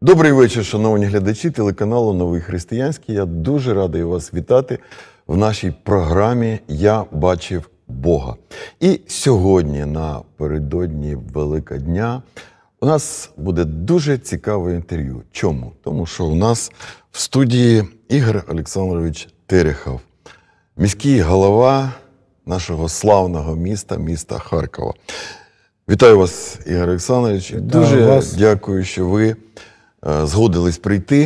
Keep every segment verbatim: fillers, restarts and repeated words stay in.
Добрий вечір, шановні глядачі телеканалу «Новий християнський». Я дуже радий вас вітати в нашій програмі «Я бачив Бога». І сьогодні, напередодні Великодня, у нас буде дуже цікаве інтерв'ю. Чому? Тому що у нас в студії Ігор Олександрович Терехов, міський голова нашого славного міста, міста Харкова. Вітаю вас, Ігор Олександрович. Вітаю дуже вас. дякую, що ви згодились прийти.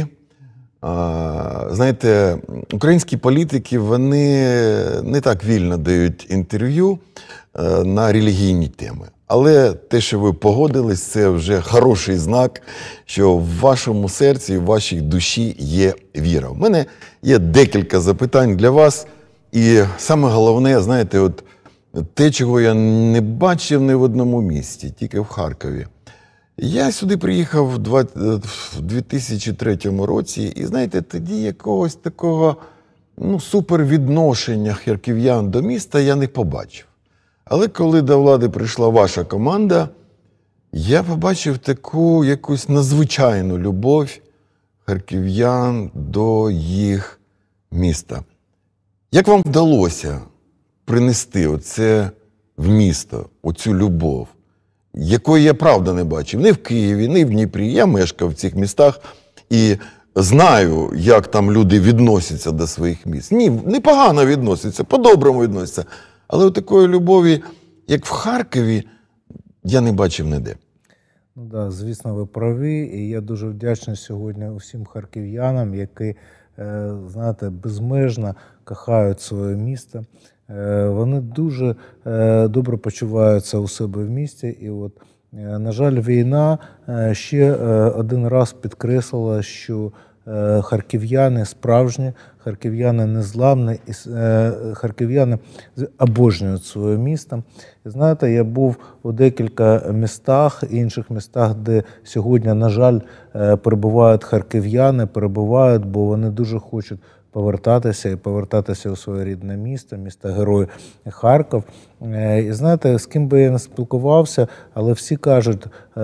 Знаєте, українські політики, вони не так вільно дають інтерв'ю на релігійні теми. Але те, що ви погодились, це вже хороший знак, що в вашому серці, в вашій душі є віра. У мене є декілька запитань для вас. І саме головне, знаєте, от те, чого я не бачив ні в одному місті, тільки в Харкові. Я сюди приїхав в дві тисячі третьому році, і, знаєте, тоді якогось такого ну, супервідношення харків'ян до міста я не побачив. Але коли до влади прийшла ваша команда, я побачив таку якусь надзвичайну любов харків'ян до їх міста. Як вам вдалося принести оце в місто, оцю любов, якої я правда не бачив ні в Києві, ні в Дніпрі. Я мешкав в цих містах і знаю, як там люди відносяться до своїх міст. Ні, непогано відносяться, по-доброму відносяться. Але от такої любові, як в Харкові, я не бачив ніде. Ну да, звісно, ви праві. І я дуже вдячний сьогодні усім харків'янам, які, знаєте, безмежно кохають своє місто. Вони дуже добре почуваються у себе в місті. І от, на жаль, війна ще один раз підкреслила, що харків'яни справжні, харків'яни незламні, і харків'яни обожнюють своє місто. І знаєте, я був у декілька містах, інших містах, де сьогодні, на жаль, перебувають харків'яни, перебувають, бо вони дуже хочуть повертатися і повертатися у своє рідне місто, місто-герой Харків. І знаєте, з ким би я не спілкувався, але всі кажуть,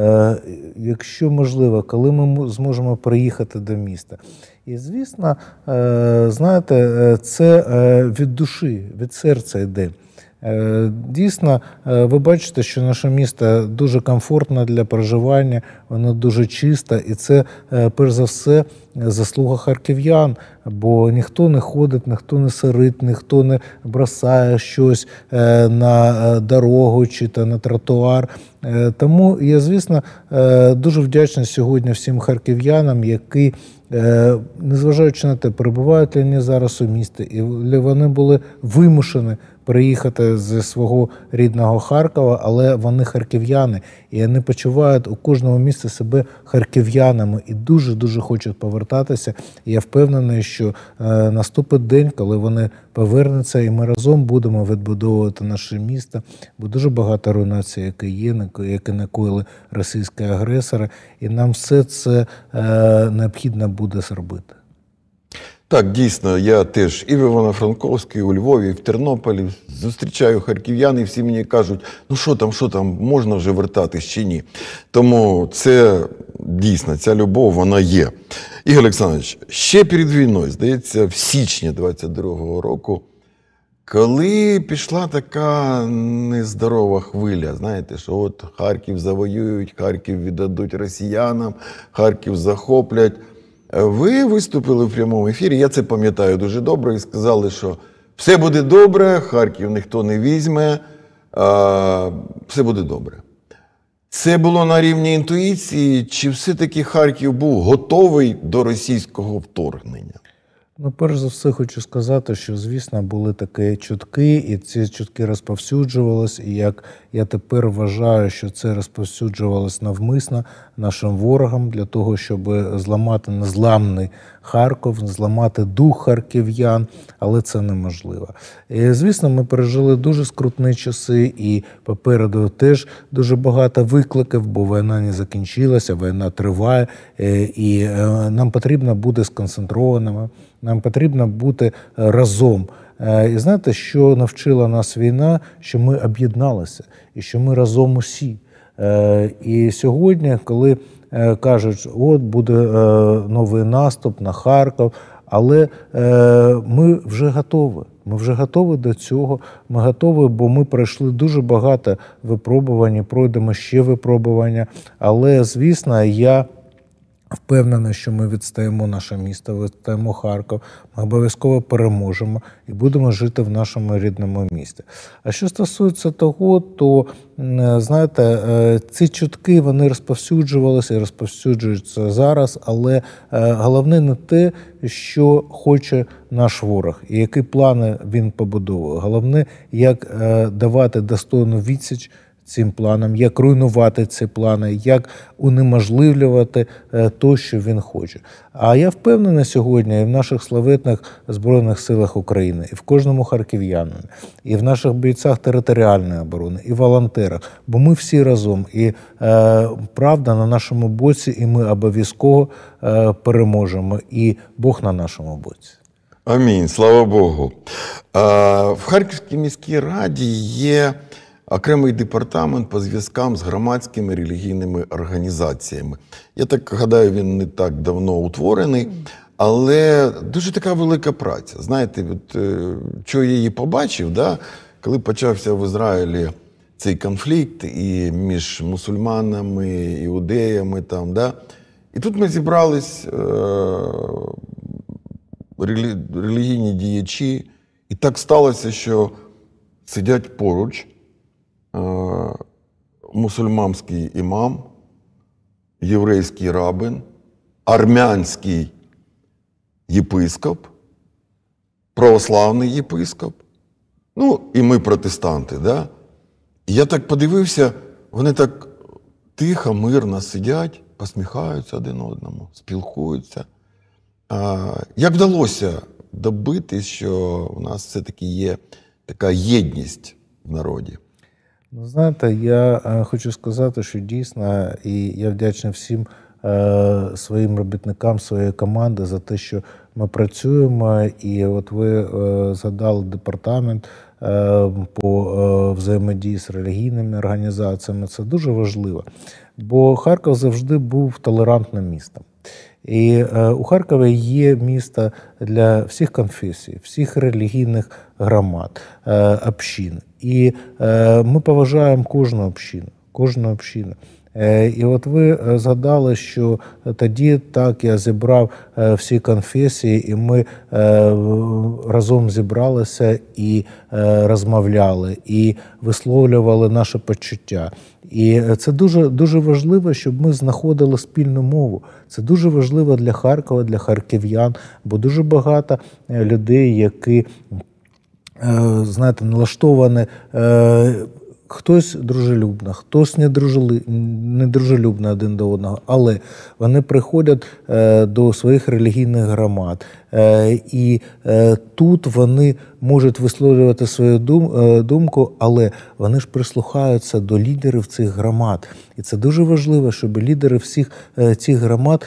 якщо можливо, коли ми зможемо приїхати до міста. І, звісно, знаєте, це від душі, від серця йде. Дійсно, ви бачите, що наше місто дуже комфортне для проживання, воно дуже чисте, і це, перш за все, заслуга харків'ян, бо ніхто не ходить, ніхто не сирить, ніхто не бросає щось на дорогу чи то на тротуар. Тому я, звісно, дуже вдячний сьогодні всім харків'янам, які, незважаючи на те, перебувають ли вони зараз у місті, і вони були вимушені приїхати зі свого рідного Харкова, але вони харків'яни, і вони почувають у кожному місці себе харків'янами і дуже-дуже хочуть повертатися. І я впевнений, що е, наступить день, коли вони повернуться, і ми разом будемо відбудовувати наше місто, бо дуже багато руйнацій, які є, які накоїли російські агресори, і нам все це е, необхідно буде зробити. Так, дійсно, я теж і в Івано-Франковській, і у Львові, і в Тернополі зустрічаю харків'ян, і всі мені кажуть, ну що там, що там, можна вже вертатись чи ні. Тому це дійсно, ця любов, вона є. Ігор Олександрович, ще перед війною, здається, в січні двадцять другого року, коли пішла така нездорова хвиля, знаєте, що от Харків завоюють, Харків віддадуть росіянам, Харків захоплять, ви виступили в прямому ефірі, я це пам'ятаю дуже добре, і сказали, що все буде добре, Харків ніхто не візьме, все буде добре. Це було на рівні інтуїції, чи все-таки Харків був готовий до російського вторгнення? Ну, перш за все, хочу сказати, що, звісно, були такі чутки, і ці чутки розповсюджувались, і як я тепер вважаю, що це розповсюджувалось навмисно нашим ворогам для того, щоб зламати незламний Харків, зламати дух харків'ян, але це неможливо. І, звісно, ми пережили дуже скрутні часи, і попереду теж дуже багато викликів, бо війна не закінчилася, війна триває, і нам потрібно бути сконцентрованими, нам потрібно бути разом. І знаєте, що навчила нас війна? Що ми об'єдналися і що ми разом усі. І сьогодні, коли кажуть, от буде новий наступ на Харків, але ми вже готові. Ми вже готові до цього, ми готові, бо ми пройшли дуже багато випробувань, пройдемо ще випробування. Але, звісно, я впевнений, що ми відстаємо наше місто, відстаємо Харків, ми обов'язково переможемо і будемо жити в нашому рідному місті. А що стосується того, то, знаєте, ці чутки, вони розповсюджувалися і розповсюджуються зараз, але головне не те, що хоче наш ворог і які плани він побудовує. Головне, як давати достойну відсіч цим планам, як руйнувати ці плани, як унеможливлювати те, що він хоче. А я впевнений сьогодні і в наших славетних Збройних силах України, і в кожному харків'янині, і в наших бійцях територіальної оборони, і волонтерах, бо ми всі разом, і е, правда на нашому боці, і ми обов'язково е, переможемо, і Бог на нашому боці. Амінь, слава Богу. В Харківській міській раді є окремий департамент по зв'язкам з громадськими релігійними організаціями. Я так гадаю, він не так давно утворений, але дуже така велика праця. Знаєте, от, що я її побачив, да? Коли почався в Ізраїлі цей конфлікт і між мусульманами, іудеями, там, да? І тут ми зібрались е- релі- релігійні діячі, і так сталося, що сидять поруч мусульманський імам, єврейський рабин, армянський єпископ, православний єпископ, ну і ми протестанти. Да? І я так подивився, вони так тихо, мирно сидять, посміхаються один одному, спілкуються. А, як вдалося добитись, що у нас все-таки є така єдність в народі? Ну, знаєте, я хочу сказати, що дійсно, і я вдячний всім е, своїм робітникам, своєї команди за те, що ми працюємо. І от ви е, згадали департамент е, по е, взаємодії з релігійними організаціями. Це дуже важливо, бо Харків завжди був толерантним містом. І е, у Харкові є місто для всіх конфесій, всіх релігійних громад, е, общин. І е, ми поважаємо кожну общину, кожну общину. Е, і от ви згадали, що тоді так я зібрав е, всі конфесії, і ми е, разом зібралися і е, розмовляли, і висловлювали наше почуття. І це дуже, дуже важливо, щоб ми знаходили спільну мову. Це дуже важливо для Харкова, для харків'ян, бо дуже багато людей, які, знаєте, налаштовані, хтось дружелюбно, хтось недружелюбно один до одного, але вони приходять до своїх релігійних громад. І тут вони можуть висловлювати свою думку, але вони ж прислухаються до лідерів цих громад. І це дуже важливо, щоб лідери всіх цих громад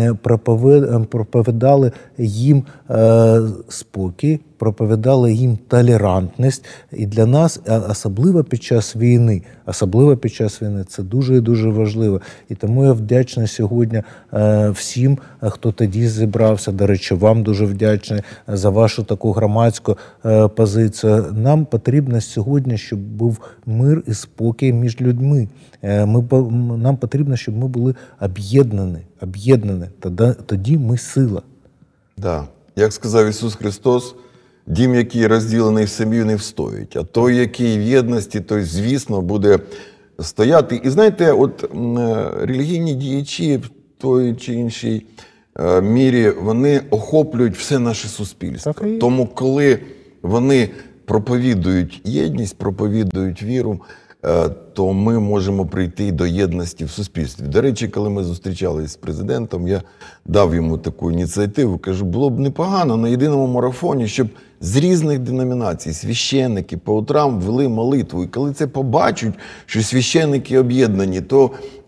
проповідали їм спокій, проповідали їм толерантність. І для нас, особливо під час війни, особливо під час війни, це дуже і дуже важливо. І тому я вдячний сьогодні всім, хто тоді зібрався. До речі, вам дуже вдячний за вашу таку громадську позицію. Нам потрібно сьогодні, щоб був мир і спокій між людьми. Ми, нам потрібно, щоб ми були об'єднані. Об'єднані. Тоді, тоді ми сила. Да. Як сказав Ісус Христос, дім, який розділений в сім'ю, не встоїть. А той, який в єдності, той, звісно, буде стояти. І знаєте, от релігійні діячі в той чи іншій мірі, вони охоплюють все наше суспільство. Тому, коли вони проповідують єдність, проповідують віру, то ми можемо прийти до єдності в суспільстві. До речі, коли ми зустрічалися з президентом, я дав йому таку ініціативу, кажу, було б непогано на єдиному марафоні, щоб з різних деномінацій священники по утрам вели молитву. І коли це побачать, що священники об'єднані, то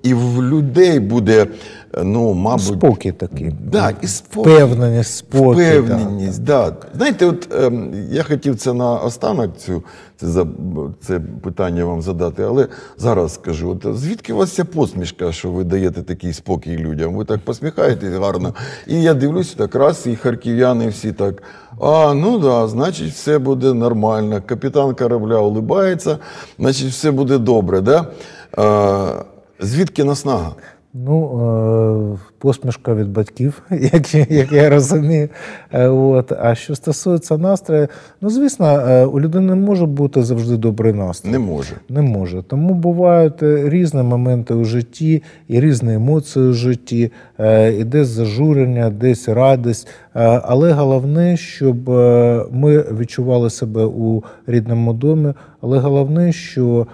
і в людей буде, ну, мабуть... Спокій такий. Да, і спокій. Впевненість, спокій. Впевненість, да. Да. Знаєте, от е, я хотів це на останок, цю, це, за, це питання вам задати, але зараз скажу. От, звідки у вас ця посмішка, що ви даєте такий спокій людям? Ви так посміхаєтесь гарно. І я дивлюсь, так раз, і харків'яни всі так, а, ну да, значить, все буде нормально. Капітан корабля улибається, значить, все буде добре, да? Е, звідки наснага? Ну, посмішка від батьків, як, як я розумію. От. А що стосується настрою, ну, звісно, у людини не може бути завжди добрий настрій. Не може. Не може. Тому бувають різні моменти у житті, і різні емоції у житті, і десь зажурення, десь радість. Але головне, щоб ми відчували себе у рідному домі, але головне, що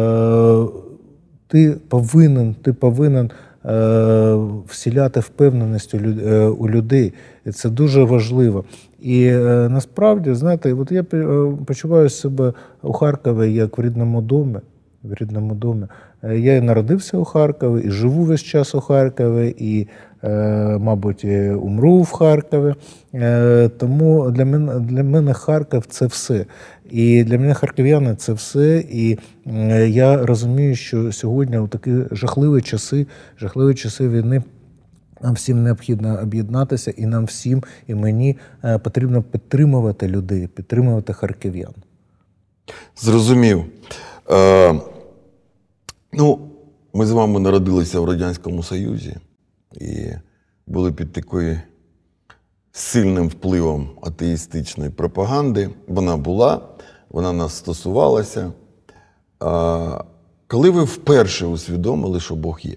ти повинен, ти повинен е, вселяти впевненість у, у людей. І це дуже важливо. І е, насправді, знаєте, от я почуваю себе у Харкові як в рідному домі. В рідному домі. Я і народився у Харкові, і живу весь час у Харкові, і, е, мабуть, і умру в Харкові. Е, тому для мене, для мене Харків – це все. І для мене харків'яни – це все. І е, я розумію, що сьогодні у такі жахливі часи, жахливі часи війни, нам всім необхідно об'єднатися, і нам всім, і мені е, потрібно підтримувати людей, підтримувати харків'ян. Зрозумів. Е, ну, ми з вами народилися в Радянському Союзі і були під такою сильним впливом атеїстичної пропаганди. Вона була, вона нас стосувалася. Е, коли ви вперше усвідомили, що Бог є?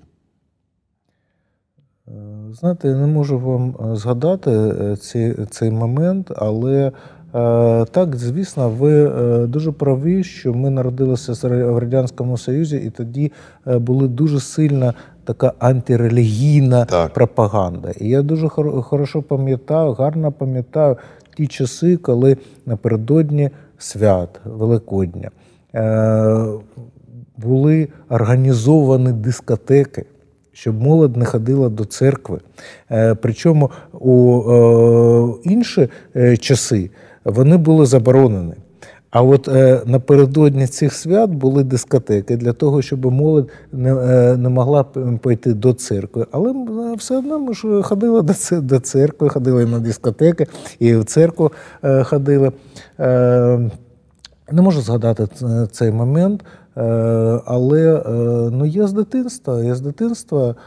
Знаєте, я не можу вам згадати цей, цей момент, але так, звісно, ви дуже праві, що ми народилися в Радянському Союзі, і тоді була дуже сильна така антирелігійна так. пропаганда. І я дуже хорошо пам'ятаю, гарно пам'ятаю ті часи, коли напередодні свят Великодня були організовані дискотеки, щоб молодь не ходила до церкви. Причому у інші часи вони були заборонені. А от напередодні цих свят були дискотеки для того, щоб молодь не, не могла пойти до церкви. Але все одно ми ж ходили до церкви, ходили на дискотеки і в церкву ходили. Не можу згадати цей момент, але ну, я з дитинства, я з дитинства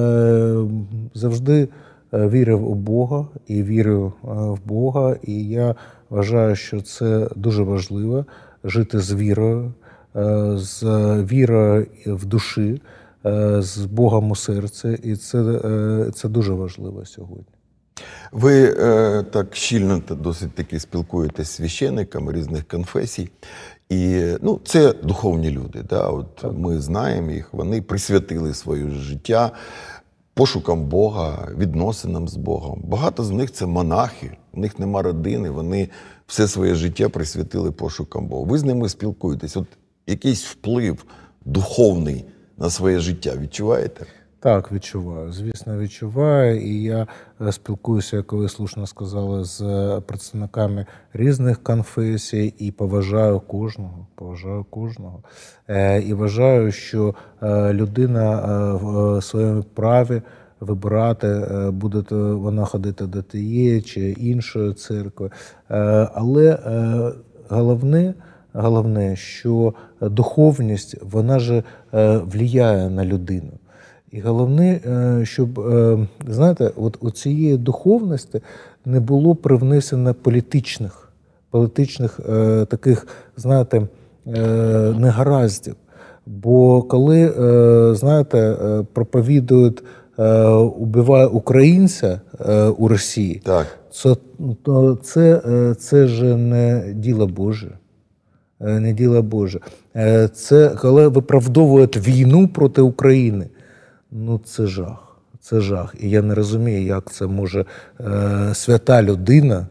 завжди вірив у Бога і вірив в Бога. І я вважаю, що це дуже важливо – жити з вірою, з вірою в душі, з Богом у серці. І це, це дуже важливо сьогодні. Ви е, так щільно досить таки спілкуєтесь з священниками різних конфесій. І ну, це духовні люди. Да? От ми знаємо їх, вони присвятили своє життя пошукам Бога, відносинам з Богом. Багато з них – це монахи, у них нема родини, вони все своє життя присвятили пошукам Бога. Ви з ними спілкуєтесь. От якийсь вплив духовний на своє життя відчуваєте? Так, відчуваю. Звісно, відчуваю. І я спілкуюся, як ви слушно сказали, з представниками різних конфесій і поважаю кожного. Поважаю кожного. І вважаю, що людина в своєму праві вибирати, буде вона ходити до тієї чи іншої церкви. Але головне, головне, що духовність, вона ж впливає на людину. І головне, щоб, знаєте, от у цієї духовності не було привнесено політичних, політичних таких, знаєте, негараздів. Бо коли, знаєте, проповідують «убивай українця» у Росії, так. це, то це, це ж не діло Боже. Не діло Боже. Це коли виправдовують війну проти України. Ну, це жах. Це жах. І я не розумію, як це може е, свята людина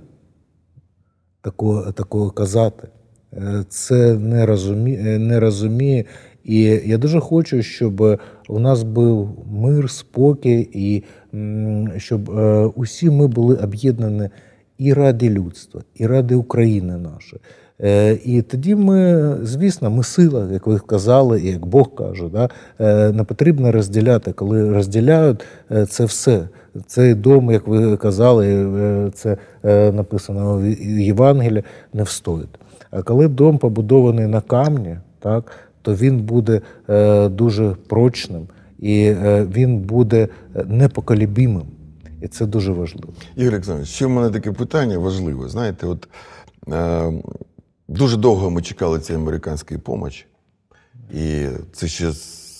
такого, такого казати. Е, це не розуміє, не розуміє І я дуже хочу, щоб у нас був мир, спокій, і щоб усі ми були об'єднані і ради людства, і ради України нашої. І тоді ми, звісно, ми сила, як ви казали, і як Бог каже, да? Не потрібно розділяти. Коли розділяють, це все. Цей дом, як ви казали, це написано в Євангелії, не встоїть. А коли дом побудований на камні, так, то він буде дуже прочним і він буде непоколебимим. І це дуже важливо. Ігор Олександрович, ще в мене таке питання важливе. Знаєте, от е, дуже довго ми чекали цієї американської допомоги. І це ще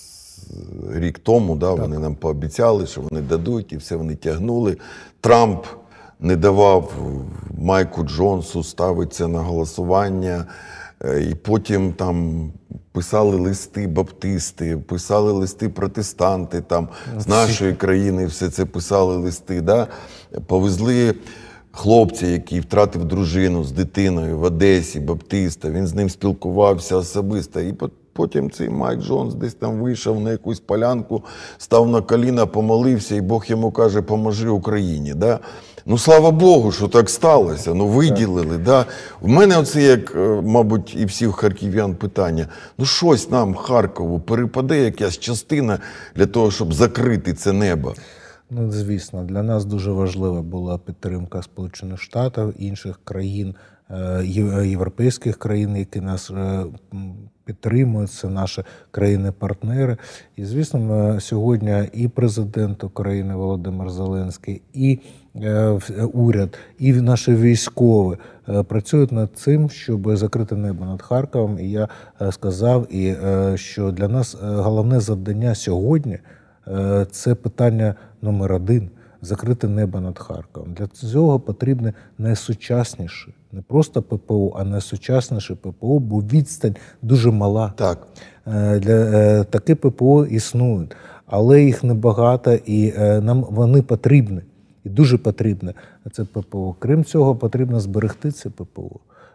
рік тому, да, вони нам пообіцяли, що вони дадуть, і все вони тягнули. Трамп не давав Майку Джонсу ставити це на голосування. І потім там писали листи баптисти, писали листи протестанти, там з нашої країни все це писали листи. Да? Повезли хлопця, який втратив дружину з дитиною в Одесі, баптиста, він з ним спілкувався особисто. І потім цей Майк Джонс десь там вийшов на якусь полянку, став на коліна, помолився, і Бог йому каже, поможи Україні. Да? Ну, слава Богу, що так сталося, ну виділили. Да? В мене оце, як, мабуть, і всіх харків'ян питання, ну щось нам, Харкову, перепаде якась частина для того, щоб закрити це небо? Ну, звісно, для нас дуже важлива була підтримка Сполучених Штатів, інших країн, європейських країн, які нас підтримують, це наші країни-партнери. І, звісно, ми сьогодні і президент України Володимир Зеленський, і уряд, і наші військові працюють над цим, щоб закрити небо над Харковом. І я сказав, і що для нас головне завдання сьогодні – це питання номер один – закрити небо над Харковом. Для цього потрібне найсучасніше, не просто ППО, а найсучасніше ППО, бо відстань дуже мала. Так. Для, такі ППО існують, але їх небагато, і нам вони потрібні. І дуже потрібне це ППО. Крім цього, потрібно зберегти це ППО.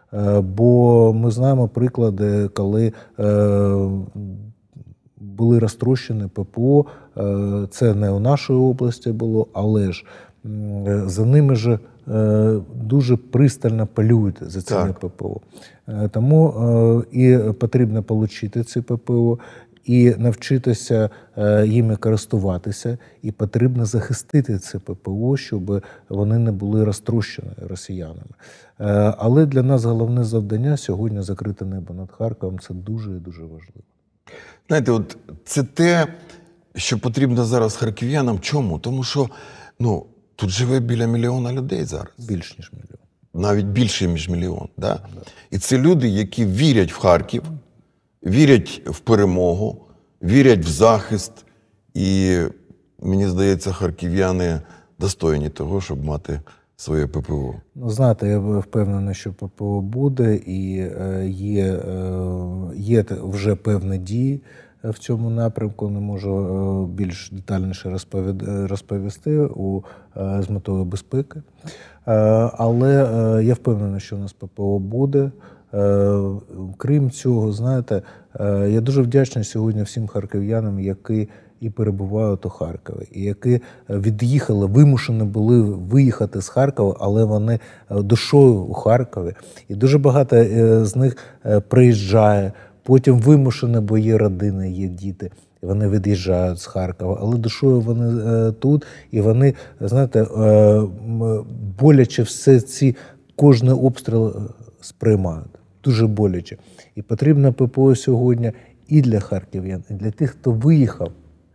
Бо ми знаємо приклади, коли були розтрощені ППО, це не у нашій області було, але ж за ними ж дуже пристально полюють за цими ППО. Тому і потрібно отримати ці ППО, і навчитися їми користуватися, і потрібно захистити це ППО, щоб вони не були розтрощені росіянами. Але для нас головне завдання сьогодні закрити небо над Харковом. Це дуже і дуже важливо. Знаєте, от це те, що потрібно зараз харків'янам. Чому? Тому що ну, тут живе біля мільйона людей зараз. Більш ніж мільйон. Навіть більше, ніж мільйон. Да? Да. І це люди, які вірять в Харків, вірять в перемогу, вірять в захист. І, мені здається, харків'яни достойні того, щоб мати своє ППО. Ну, знаєте, я впевнений, що ППО буде, і є, є вже певні дії в цьому напрямку. Не можу більш детальніше розповісти у, з метою безпеки. Але я впевнений, що у нас ППО буде. Крім цього, знаєте, я дуже вдячний сьогодні всім харків'янам, які і перебувають у Харкові, і які від'їхали, вимушені були виїхати з Харкова, але вони душою у Харкові. І дуже багато з них приїжджає, потім вимушені, бо є родини, є діти. І вони від'їжджають з Харкова, але душою вони тут, і вони, знаєте, боляче все ці, кожний обстріл сприймають. Дуже боляче. І потрібно ППО сьогодні і для харків'ян, і для тих, хто виїхав,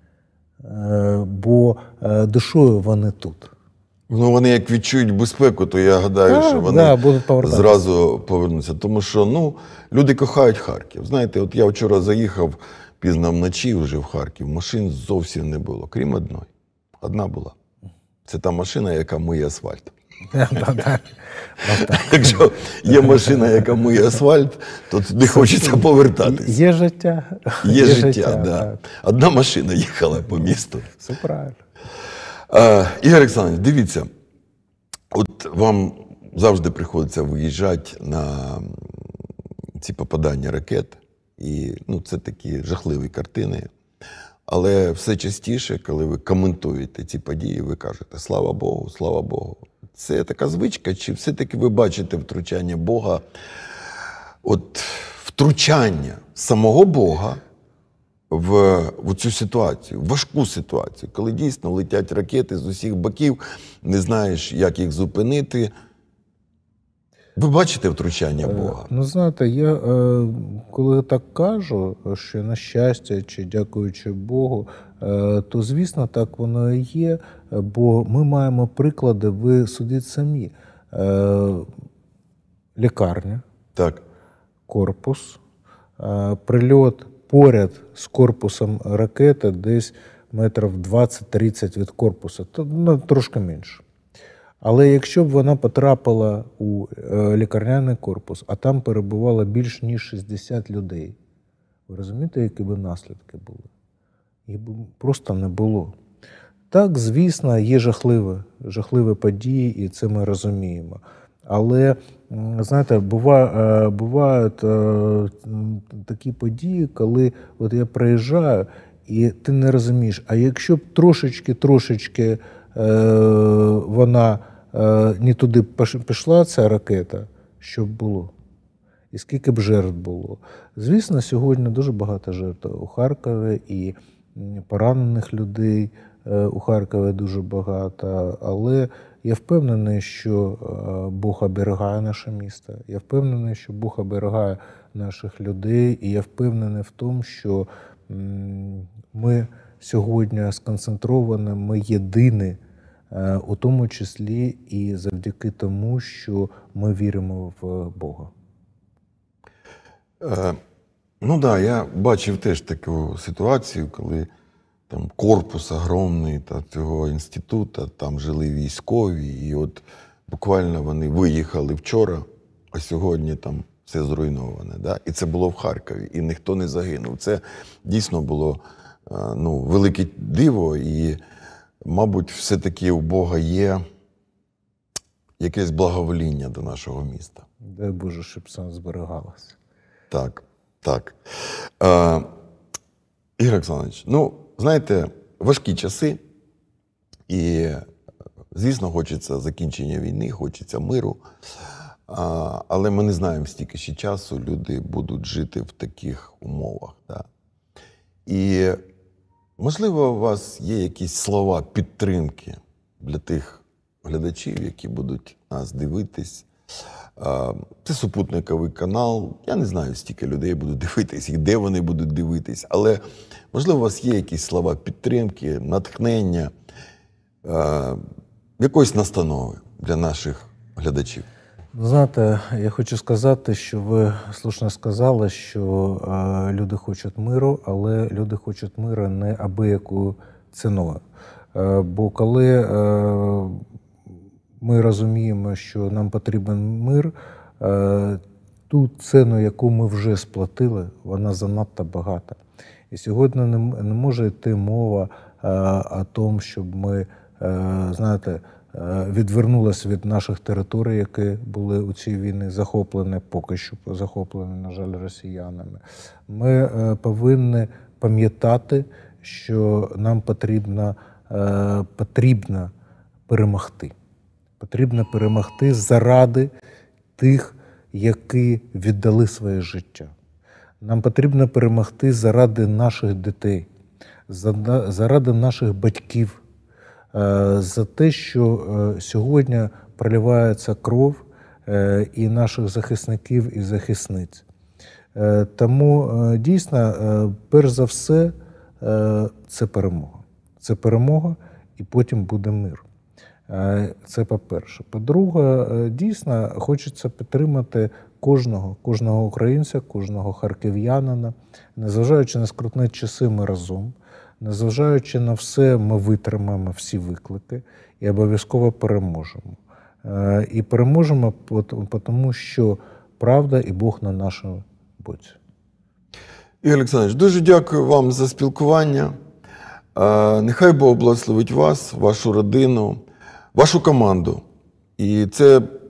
бо душою вони тут. Ну, вони як відчують безпеку, то я гадаю, так, що вони да, будуть зразу повернуться. Тому що, ну, люди кохають Харків. Знаєте, от я вчора заїхав пізно вночі вже в Харків, машин зовсім не було, крім одної. Одна була. Це та машина, яка миє асфальт. Якщо є машина, яка миє асфальт, то не хочеться повертатись. Є життя. Є життя, так. Одна машина їхала по місту. Все правильно. Ігор Олександрович, дивіться, от вам завжди приходиться виїжджати на ці попадання ракет. І ну, це такі жахливі картини. Але все частіше, коли ви коментуєте ці події, ви кажете «Слава Богу, слава Богу». Це така звичка, чи все-таки ви бачите втручання Бога, от втручання самого Бога в, в цю ситуацію, в важку ситуацію, коли дійсно летять ракети з усіх боків, не знаєш, як їх зупинити. Ви бачите втручання Бога? Ну, знаєте, я коли так кажу, що на щастя, чи дякуючи Богу, то, звісно, так воно і є, бо ми маємо приклади, ви судіть самі. Лікарня, так. корпус, прильот поряд з корпусом ракети десь метрів двадцять-тридцять від корпусу, то ну, трошки менше. Але якщо б вона потрапила у лікарняний корпус, а там перебувало більш ніж шістдесят людей, ви розумієте, які б наслідки були? Їх б просто не було. Так, звісно, є жахливі, жахливі події, і це ми розуміємо. Але, знаєте, буває, бувають такі події, коли от я приїжджаю, і ти не розумієш, а якщо б трошечки-трошечки вона не туди пішла, ця ракета, що б було? І скільки б жертв було? Звісно, сьогодні дуже багато жертв у Харкові, і поранених людей у Харкові дуже багато, але я впевнений, що Бог оберігає наше місто, я впевнений, що Бог оберігає наших людей, і я впевнений в тому, що ми сьогодні сконцентровані, ми єдині, у тому числі і завдяки тому, що ми віримо в Бога. Е, ну так, да, я бачив теж таку ситуацію, коли там корпус огромний та цього інституту, там жили військові, і от буквально вони виїхали вчора, а сьогодні там все зруйноване. Да? І це було в Харкові, і ніхто не загинув. Це дійсно було ну, велике диво, і, мабуть, все-таки у Бога є якесь благовоління до нашого міста. Дай Боже, щоб це зберігалося. Так, так. Е, Ігор Олександрович, ну, знаєте, важкі часи, і, звісно, хочеться закінчення війни, хочеться миру, а, але ми не знаємо, стільки ще часу люди будуть жити в таких умовах. Да? І, можливо, у вас є якісь слова підтримки для тих глядачів, які будуть нас дивитись. Це супутниковий канал. Я не знаю, стільки людей будуть дивитись і де вони будуть дивитись, але, можливо, у вас є якісь слова підтримки, натхнення, якоїсь настанови для наших глядачів. Знаєте, я хочу сказати, що ви слушно сказали, що люди хочуть миру, але люди хочуть миру не абиякою ціною. Бо коли ми розуміємо, що нам потрібен мир, ту ціну, яку ми вже сплатили, вона занадто багата. І сьогодні не може йти мова о тому, щоб ми, знаєте, відвернулися від наших територій, які були у цій війні захоплені, поки що захоплені, на жаль, росіянами. Ми повинні пам'ятати, що нам потрібно, потрібно перемогти. Потрібно перемогти заради тих, які віддали своє життя. Нам потрібно перемогти заради наших дітей, заради наших батьків, за те, що сьогодні проливається кров і наших захисників і захисниць. Тому дійсно, перш за все, це перемога. Це перемога, і потім буде мир. Це по-перше. По-друге, дійсно, хочеться підтримати кожного, кожного українця, кожного харків'янина. Незважаючи на скрутні часи, ми разом. Незважаючи на все, ми витримаємо всі виклики і обов'язково переможемо. І переможемо, тому що правда і Бог на нашому боці. Ігор Олександрович, дуже дякую вам за спілкування. Нехай Бог благословить вас, вашу родину, вашу команду. І це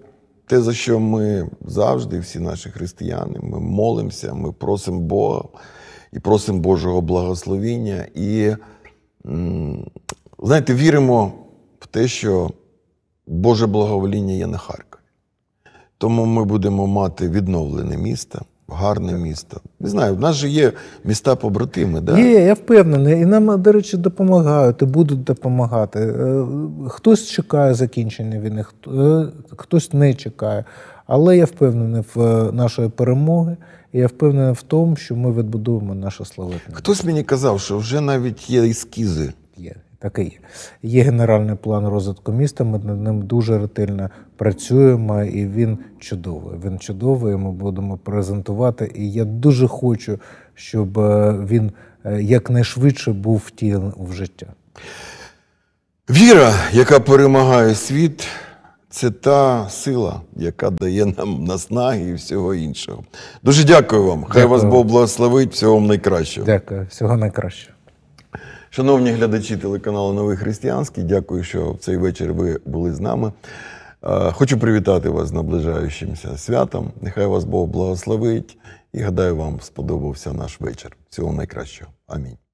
те, за що ми завжди, всі наші християни, ми молимося, ми просимо Бога і просимо Божого благословіння. І, знаєте, віримо в те, що Боже благовоління є на Харкові. Тому ми будемо мати відновлене місто, гарне місто. Не знаю, в нас же є міста-побратими, да? Є, я впевнений. І нам, до речі, допомагають, і будуть допомагати. Е, Хтось чекає закінчення війни, хто- е, хтось не чекає. Але я впевнений в е, нашої перемоги, і я впевнений в тому, що ми відбудуємо наше славетне. Хтось мені казав, що вже навіть є ескізи. Є, так і є. Є генеральний план розвитку міста, ми над ним дуже ретельно працюємо, і він чудовий. Він чудовий, ми будемо презентувати. І я дуже хочу, щоб е, він е, якнайшвидше був втілений в життя. Віра, яка перемагає світ, це та сила, яка дає нам наснаги і всього іншого. Дуже дякую вам. Хай Дякую. вас Бог благословить. Всього вам найкращого. Дякую, всього найкращого. Шановні глядачі телеканалу «Новий Християнський», дякую, що в цей вечір ви були з нами. Е, Хочу привітати вас з наближаючимся святом. Нехай вас Бог благословить. І гадаю, вам сподобався наш вечір. Всього найкращого. Амінь.